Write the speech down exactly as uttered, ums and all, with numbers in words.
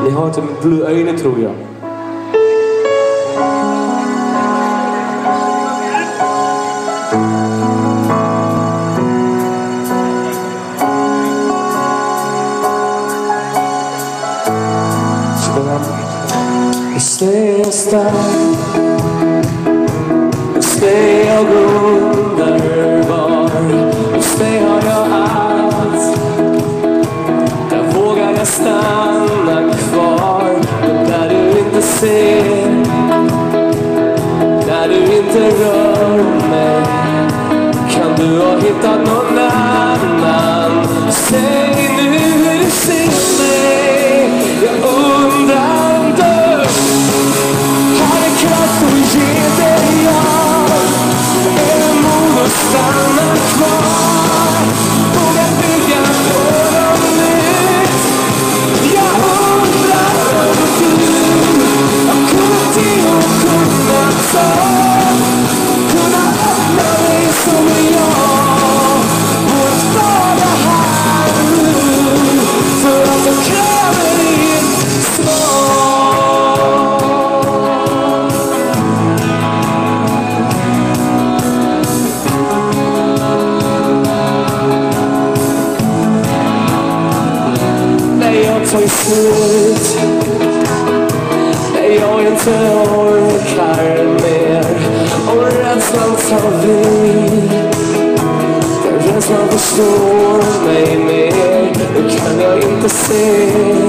Ni har till blå ögon tror jag. Stay och stark, stay och underbar, stay har jag allt. Där vågar jag stanna kvar, där du inte ser, där du inte rör mig. Kan du ha hittat någon annan? Säg nu hur du ser mig, jag undrar. Stanna kvar, våga bygga något nytt. Jag undrar om du har kunnat till och kunnat ta, kunna öppna dig som jag och vara här nu, för att jag kräver ditt svar. Tar slut när jag inte orkar mer och rädslan tar vid. Den rädslan förstår mig mer, nu kan jag inte se